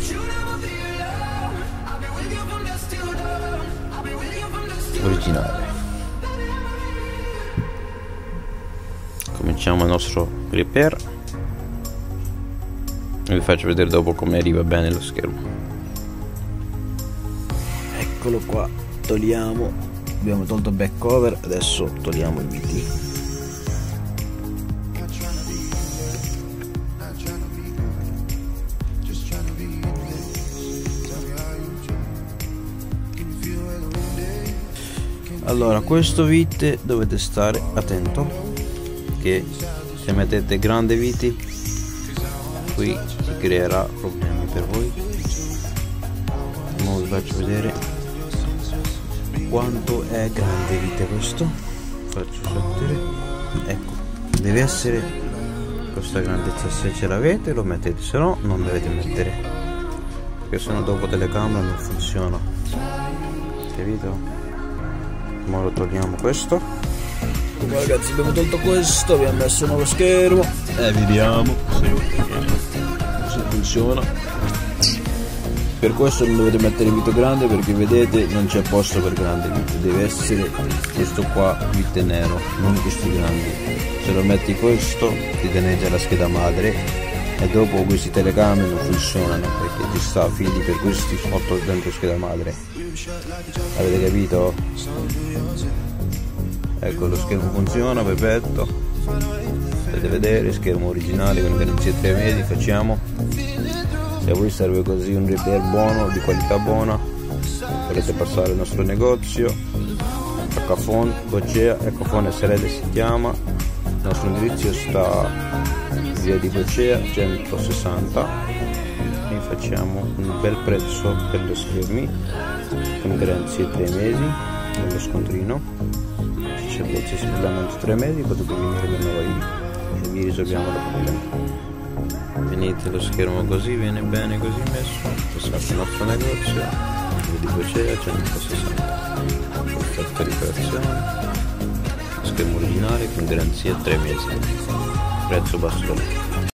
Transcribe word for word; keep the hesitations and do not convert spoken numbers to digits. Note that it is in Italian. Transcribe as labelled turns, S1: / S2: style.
S1: originale. Cominciamo il nostro repair e vi faccio vedere dopo come arriva bene lo schermo. Eccolo qua, togliamo, abbiamo tolto il back cover, adesso togliamo il V T. Allora, questo vite dovete stare attento, che se mettete grande viti qui si creerà problemi per voi. Ora vi faccio vedere quanto è grande vite questo. Faccio sentire, ecco, deve essere questa grandezza. Se ce l'avete lo mettete, se no non dovete mettere, perché sennò dopo telecamera non funziona, capito? Ora togliamo questo. Come ragazzi, abbiamo tolto questo, abbiamo messo un nuovo schermo e vediamo se funziona. Per questo non dovete mettere il vito grande, perché vedete non c'è posto per grande vite, deve essere questo qua vite nero, non questi grandi. Se lo metti questo ti danneggia la scheda madre e dopo questi telecamere non funzionano, perché ti sta fili per questi sotto dentro scheda madre. Avete capito? Ecco, lo schermo funziona, perfetto. Potete vedere, schermo originale con garanzia tre mesi. Facciamo, se a voi serve così un repair buono, di qualità buona, potete passare al nostro negozio Ecofon Boccea, Ecofon S R L si chiama. Il nostro indirizzo sta via di Boccea centosessanta. e facciamo un bel prezzo per gli schermi con garanzia tre mesi nello scontrino. Se c'è il spellamento tre mesi potete venire da noi e vi risolviamo il problema. Venite, lo schermo così viene bene così messo, passate al nostro negozio via di Boccea centosessanta, perfetta riparazione, schermo originale con garanzia tre mesi, prezzo basso.